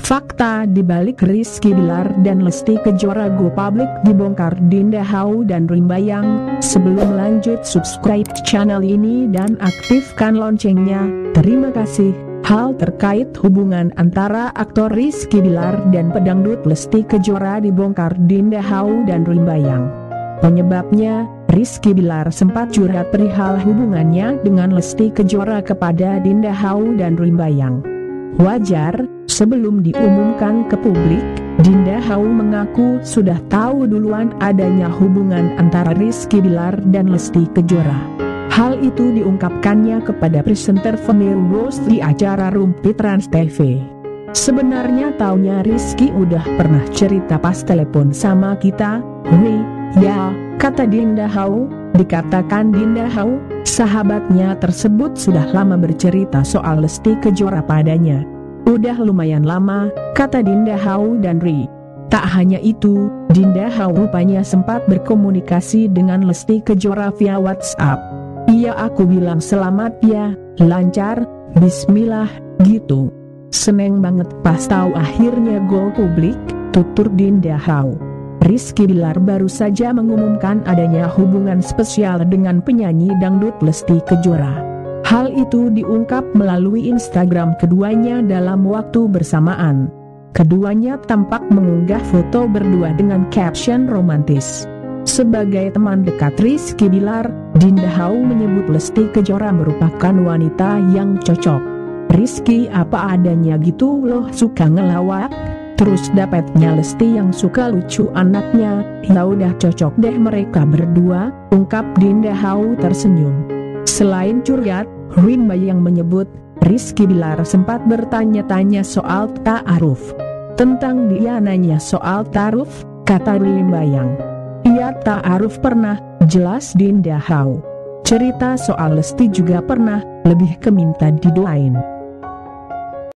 Fakta di balik Rizky Bilar dan Lesti Kejora go public dibongkar Dinda Hau dan Rimbayang. Sebelum lanjut, subscribe channel ini dan aktifkan loncengnya. Terima kasih. Hal terkait hubungan antara aktor Rizky Bilar dan pedangdut Lesti Kejora dibongkar Dinda Hau dan Rimbayang. Penyebabnya, Rizky Bilar sempat curhat perihal hubungannya dengan Lesti Kejora kepada Dinda Hau dan Rimbayang. Wajar, sebelum diumumkan ke publik, Dinda Hau mengaku sudah tahu duluan adanya hubungan antara Rizky Bilar dan Lesti Kejora. Hal itu diungkapkannya kepada presenter Feni Rose di acara Rumpi Trans TV. Sebenarnya taunya Rizky udah pernah cerita pas telepon sama kita, "Wi, ya," kata Dinda Hau. Dikatakan Dinda Hau, sahabatnya tersebut sudah lama bercerita soal Lesti Kejora padanya. "Udah lumayan lama," kata Dinda Hau dan Ri. Tak hanya itu, Dinda Hau rupanya sempat berkomunikasi dengan Lesti Kejora via WhatsApp. "Iya, aku bilang selamat ya, lancar, bismillah," gitu. "Seneng banget pas tahu akhirnya go publik," tutur Dinda Hau. Rizky Bilar baru saja mengumumkan adanya hubungan spesial dengan penyanyi dangdut Lesti Kejora. Hal itu diungkap melalui Instagram keduanya dalam waktu bersamaan. Keduanya tampak mengunggah foto berdua dengan caption romantis. Sebagai teman dekat Rizky Bilar, Dinda Hau menyebut Lesti Kejora merupakan wanita yang cocok. "Rizky apa adanya gitu loh, suka ngelawak. Terus dapetnya Lesti yang suka lucu anaknya, ya udah cocok deh mereka berdua," ungkap Dinda Hau tersenyum. Selain curhat, Rimbayang menyebut Rizky Bilar sempat bertanya-tanya soal ta'aruf. "Tentang dia nanya soal ta'aruf," kata Rimbayang. "Iya, ta'aruf pernah," jelas Dinda Hau. "Cerita soal Lesti juga pernah, lebih ke minta didoain."